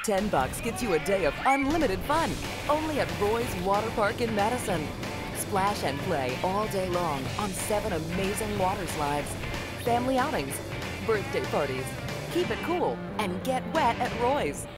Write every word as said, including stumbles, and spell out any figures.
ten bucks gets you a day of unlimited fun, only at Roy's Water Park in Madison. Splash and play all day long on seven amazing water slides, family outings, birthday parties. Keep it cool and get wet at Roy's.